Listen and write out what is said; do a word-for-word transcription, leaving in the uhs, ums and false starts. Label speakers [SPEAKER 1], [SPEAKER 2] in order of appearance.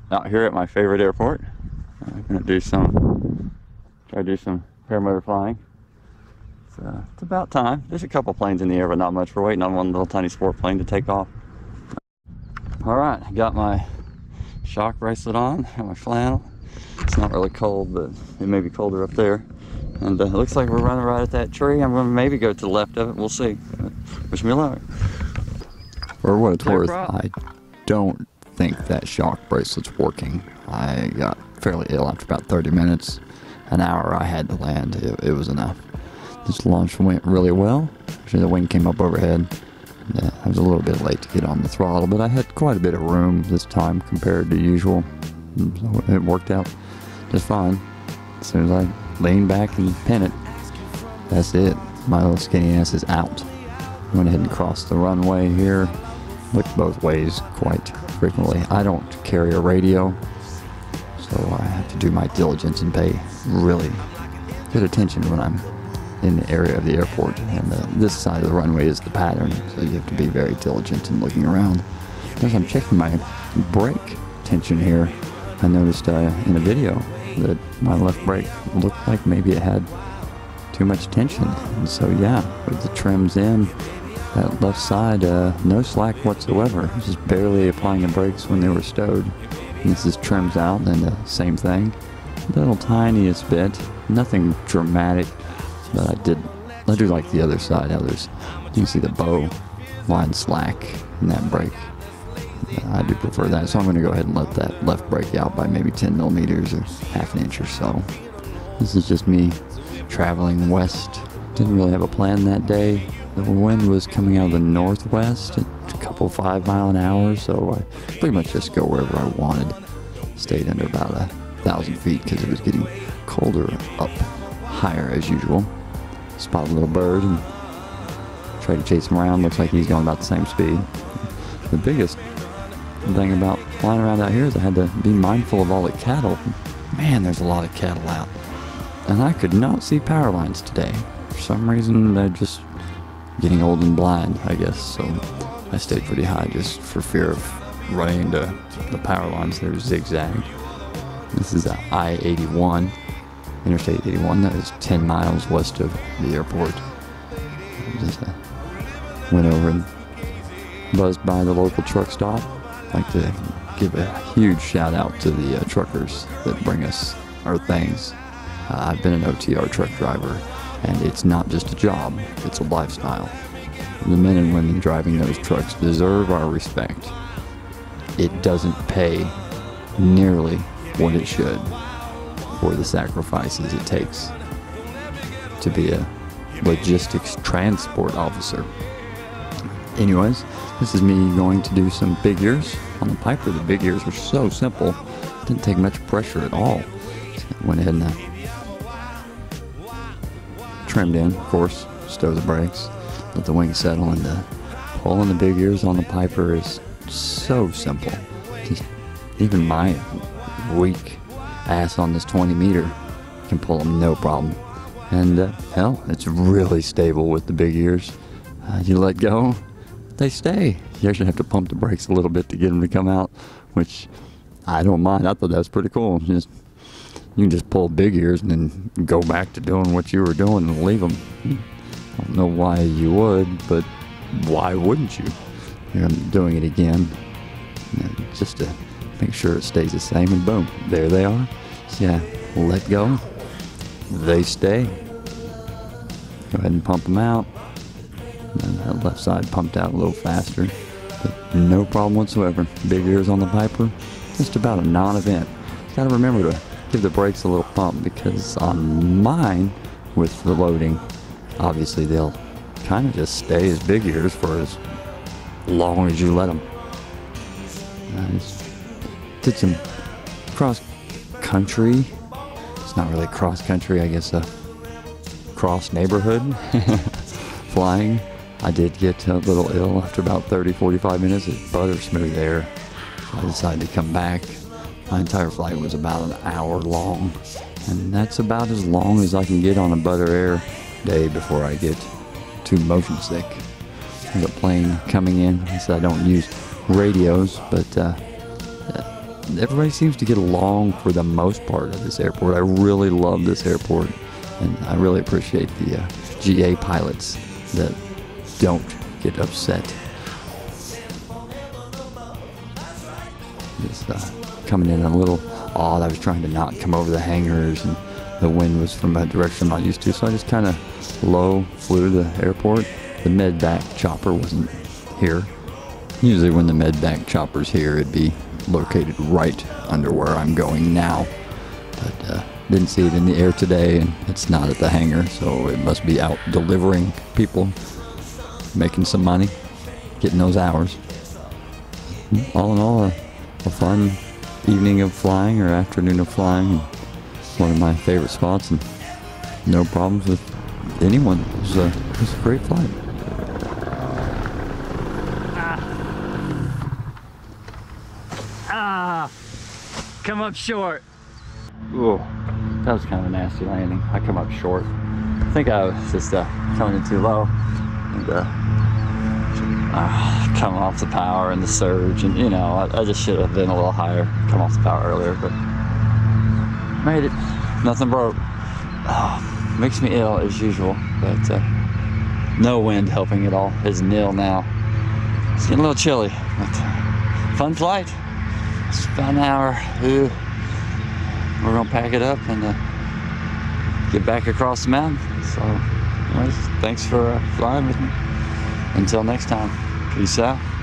[SPEAKER 1] out here at my favorite airport. I'm gonna do some, try to do some paramotor flying. It's, uh, it's about time. There's a couple planes in the air, but not much. We're waiting on one little tiny sport plane to take off. All right, got my shock bracelet on, got my flannel. It's not really cold, but it may be colder up there. And uh, it looks like we're running right at that tree. I'm gonna maybe go to the left of it. We'll see. Uh, wish me luck.
[SPEAKER 2] For what it's
[SPEAKER 1] Clear
[SPEAKER 2] worth,
[SPEAKER 1] prop.
[SPEAKER 2] I don't think that shock bracelet's working. I got fairly ill after about thirty minutes. An hour I had to land. It, it was enough. This launch went really well. Actually, the wind came up overhead. Yeah, I was a little bit late to get on the throttle, but I had quite a bit of room this time compared to usual. So it worked out just fine. As soon as I lean back and pin it, that's it. My little skinny ass is out. Went ahead and crossed the runway here. Looked both ways quite frequently. I don't carry a radio, so I have to do my diligence and pay really good attention when I'm in the area of the airport. And uh, this side of the runway is the pattern, so you have to be very diligent in looking around. As I'm checking my brake tension here, I noticed uh, in a video that my left brake looked like maybe it had too much tension. And so yeah, with the trims in, that left side, uh, no slack whatsoever. Just barely applying the brakes when they were stowed. And this is trims out, and the same thing. A little tiniest bit, nothing dramatic, but I did, I do like the other side. Others, you can see the bow line slack in that brake. I do prefer that, so I'm going to go ahead and let that left brake out by maybe ten millimeters or half an inch or so. This is just me traveling west. Didn't really have a plan that day. The wind was coming out of the northwest at a couple five mile an hour, so I pretty much just go wherever I wanted. Stayed under about a thousand feet because it was getting colder up higher as usual. Spot a little bird and try to chase him around. Looks like he's going about the same speed. The biggest thing about flying around out here is I had to be mindful of all the cattle. Man, there's a lot of cattle out. And I could not see power lines today. For some reason, they're just getting old and blind, I guess. So I stayed pretty high just for fear of running into the power lines. They're zigzagged. This is I eighty-one, Interstate eighty-one. That is ten miles west of the airport. I just uh, went over and buzzed by the local truck stop. I'd like to give a huge shout out to the uh, truckers that bring us our things. Uh, I've been an O T R truck driver, and it's not just a job, it's a lifestyle. The men and women driving those trucks deserve our respect. It doesn't pay nearly what it should for the sacrifices it takes to be a logistics transport officer. Anyways, this is me going to do some big ears on the Piper. The big ears were so simple, didn't take much pressure at all. Just went ahead and uh, trimmed in, of course, stow the brakes, let the wings settle, and uh, pulling the big ears on the Piper is so simple. Just even my weak ass on this twenty meter can pull them no problem. And uh, hell, it's really stable with the big ears. Uh, you let go, they stay. You actually have to pump the brakes a little bit to get them to come out, which I don't mind. I thought that was pretty cool. Just you can just pull big ears and then go back to doing what you were doing and leave them. I don't know why you would, but why wouldn't you? I'm doing it again, just to make sure it stays the same, and boom, there they are. So yeah, let go, they stay. Go ahead and pump them out. And that left side pumped out a little faster, but no problem whatsoever. Big ears on the Piper, just about a non-event. Gotta remember to give the brakes a little pump, because on mine, with the loading, obviously they'll kind of just stay as big ears for as long as you let them. I just did some cross country. It's not really cross country, I guess, a cross neighborhood flying. I did get a little ill after about thirty, forty-five minutes. It's butter smooth air. I decided to come back. My entire flight was about an hour long, and that's about as long as I can get on a butter air day before I get too motion sick. There's a plane coming in. I said I don't use radios, but uh, everybody seems to get along for the most part at this airport. I really love this airport, and I really appreciate the uh, G A pilots that don't get upset. Just uh, coming in a little odd. I was trying to not come over the hangars, and the wind was from a direction I'm not used to, so I just kind of low flew to the airport. The med-back chopper wasn't here. Usually when the med-back chopper's here, it'd be located right under where I'm going now. But uh, didn't see it in the air today, and it's not at the hangar, so it must be out delivering people, making some money, getting those hours. All in all, a, a fun evening of flying or afternoon of flying. And one of my favorite spots, and no problems with anyone. It was a, it was a great flight.
[SPEAKER 1] Ah, come up short. Ooh, that was kind of a nasty landing. I come up short. I think I was just uh, coming in too low, and uh, uh, come off the power and the surge, and you know, I, I just should have been a little higher, come off the power earlier, but made it. Nothing broke. Oh, makes me ill as usual, but uh, no wind helping at all. It's nil now. It's getting a little chilly, but uh, fun flight. It's about an hour. Ooh. We're gonna pack it up and uh, get back across the mountain. So, anyways, thanks for uh, flying with me. Until next time, peace out.